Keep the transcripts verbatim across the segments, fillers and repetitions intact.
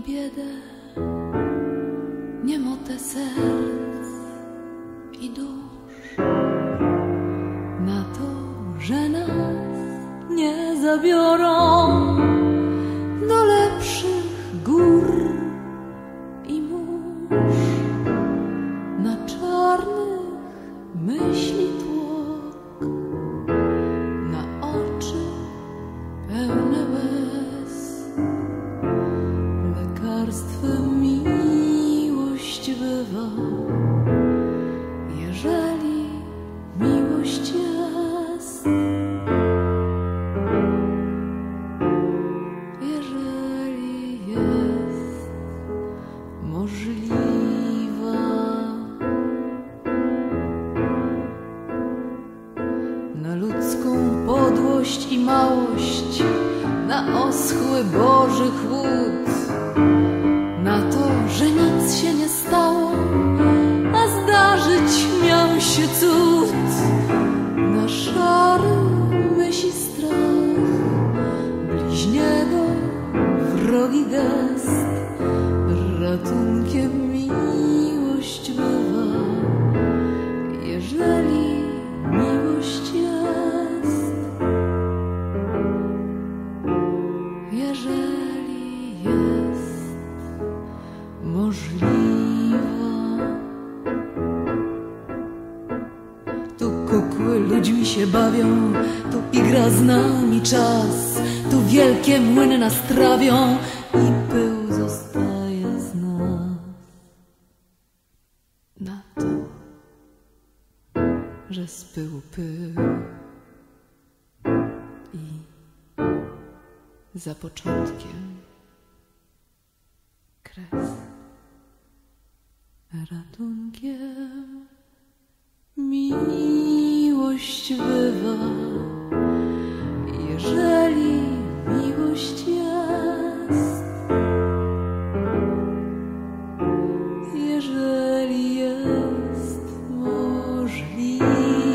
biedę, niemotę serc i dusz, na to, że nas nie zabiorą do lepszych gór i mórz, na czarnych myśli tłok, na oczy pełne łez. Lekarstwem miłość bywa, jeżeli miłość jest. Jeżeli jest możliwa. Na ludzką podłość i małość, na oschły Boży chłód, na to, że nic się nie stało, a zdarzyć miał się cud, na szary myśli strach, bliźniego wrogi gest. Ratunkiem miłość bywa, jeżeli miłość jest. Jeżeli jest możliwa. Tu kukły ludźmi się bawią, tu igra z nami czas, tu wielkie młyny nas trawią i pył zostaje z nas. Na to, że z pyłu pył i za początkiem kres. Ratunkiem miłość bywa, jeżeli miłość jest. Jeżeli jest możliwa.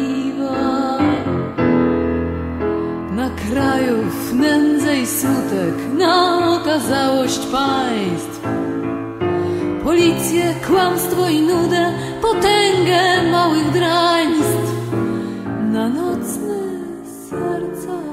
Na krajów nędzę i smutek, na okazałość państw, policję, kłamstwo i nudę, potęgę małych draństw, na nocne serca